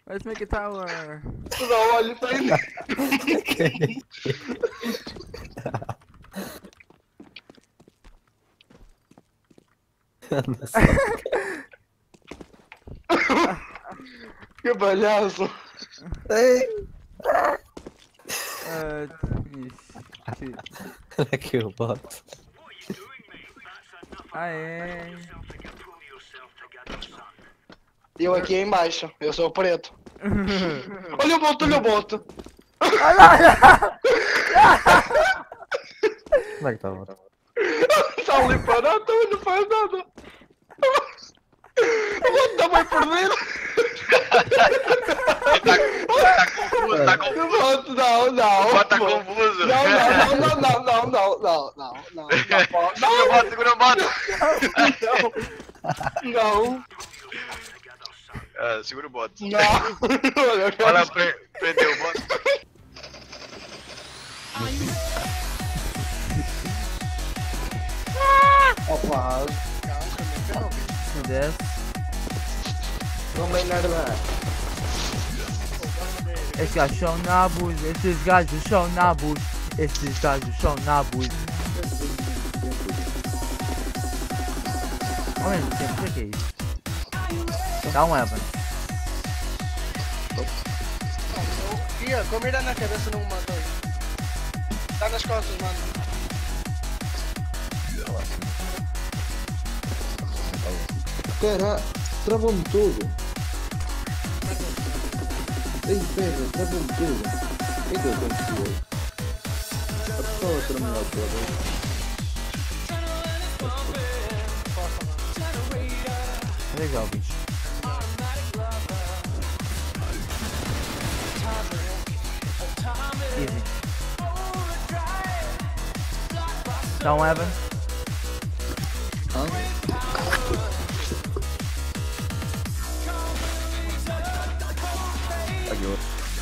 Let's make a tower. Não, olha pra ele. Que palhaço. Ixi. Olha aqui o boto. Aê. Eu aqui embaixo, eu sou o preto. Olha o boto, olha o boto. Como é que tá o boto? Está ali parado, também não faz nada. O boto tá bem perdido. Tá confuso. O boto, não, não. O boto tá confuso. Não. Segura o boto. Não. Ah, segura o boto. Não. Vai lá prender o boto. Opa. Se desce. Vamos nada. Esses gajos são nabos. Esses gajos são nabos. Esses gajos são nabos. Ao mesmo tempo, o que é isso? Dá um Evan. Ia, com a mira na cabeça não me matou. Tá nas costas, mano. Cara, travou-me tudo. Ei, pera, travou-me tudo. O que é que aconteceu? A pessoa terminou toda. Legal, bicho. Easy. Dá um Evan. Falhou.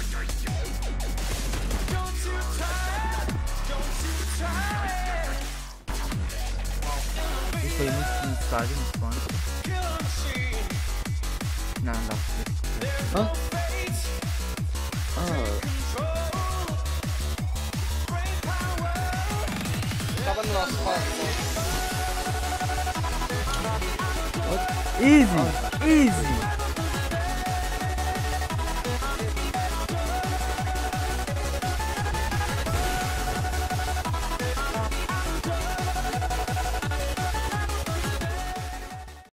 Isso foi muito necessário, muito bom. Não, não dá. Hã? Tava no nosso passo. Easy! Easy!